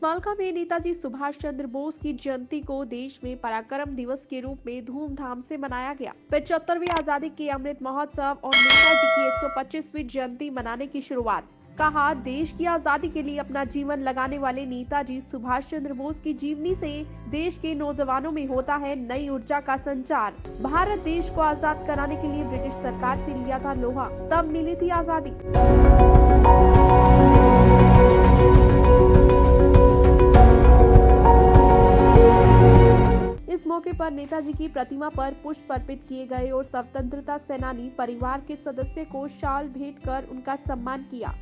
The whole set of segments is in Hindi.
मालका में नेताजी सुभाष चंद्र बोस की जयंती को देश में पराक्रम दिवस के रूप में धूमधाम से मनाया गया। 75वीं आजादी के अमृत महोत्सव और नेताजी की 125वीं जयंती मनाने की शुरुआत। कहा, देश की आजादी के लिए अपना जीवन लगाने वाले नेताजी सुभाष चंद्र बोस की जीवनी से देश के नौजवानों में होता है नई ऊर्जा का संचार। भारत देश को आजाद कराने के लिए ब्रिटिश सरकार से लिया था लोहा, तब मिली थी आजादी। इस मौके पर नेताजी की प्रतिमा पर पुष्प अर्पित किए गए और स्वतंत्रता सेनानी परिवार के सदस्य को शाल भेंट कर उनका सम्मान किया।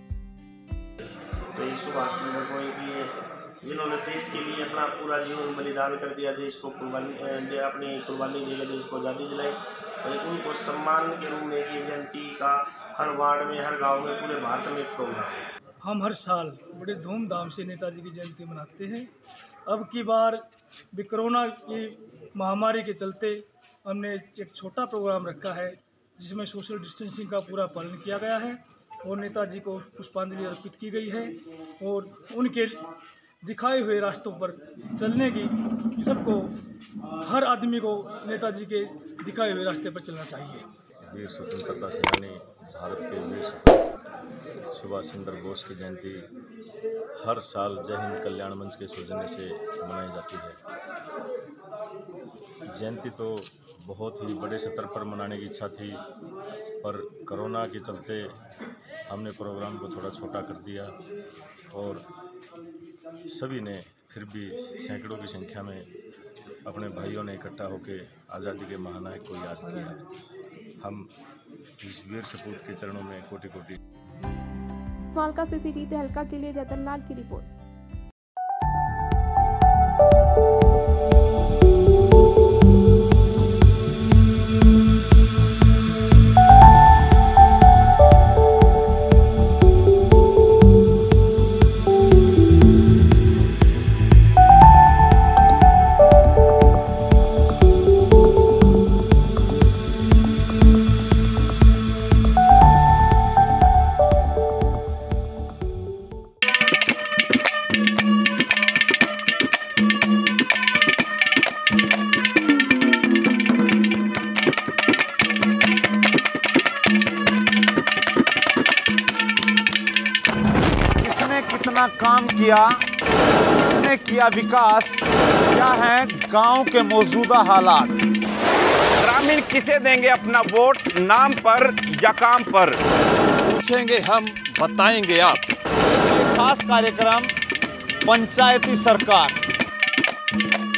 तो सुभाष चंद्र बोस जिन्होंने देश के लिए अपना पूरा जीवन बलिदान कर दिया, देश को अपनी कुर्बानी देकर देश को आज़ादी दिलाई, उनको सम्मान के रूप में ये जयंती का हर वार्ड में, हर गांव में, पूरे भारत में एक प्रोग्राम है। हम हर साल बड़े धूमधाम से नेताजी की जयंती मनाते हैं। अब की बार भी कोरोना की महामारी के चलते हमने एक छोटा प्रोग्राम रखा है जिसमें सोशल डिस्टेंसिंग का पूरा पालन किया गया है और नेताजी को पुष्पांजलि अर्पित की गई है और उनके दिखाए हुए रास्तों पर चलने की सबको, हर आदमी को नेताजी के दिखाए हुए रास्ते पर चलना चाहिए। वीर स्वतंत्रता सेनानी भारत के वीर सुभाष चंद्र बोस की जयंती हर साल जय हिंद कल्याण मंच के सौजन्य से मनाई जाती है। जयंती तो बहुत ही बड़े स्तर पर मनाने की इच्छा थी, पर कोरोना के चलते हमने प्रोग्राम को थोड़ा छोटा कर दिया और सभी ने फिर भी सैकड़ों की संख्या में अपने भाइयों ने इकट्ठा होकर आज़ादी के महानायक को याद किया। हम इस वीर सपूत के चरणों में कोटि कोटि। मालका से सिटी तहलका के लिए जतन लाल की रिपोर्ट। कितना काम किया, किसने किया विकास, क्या है गांव के मौजूदा हालात। ग्रामीण किसे देंगे अपना वोट, नाम पर या काम पर? पूछेंगे हम, बताएंगे आप। ये खास कार्यक्रम पंचायती सरकार।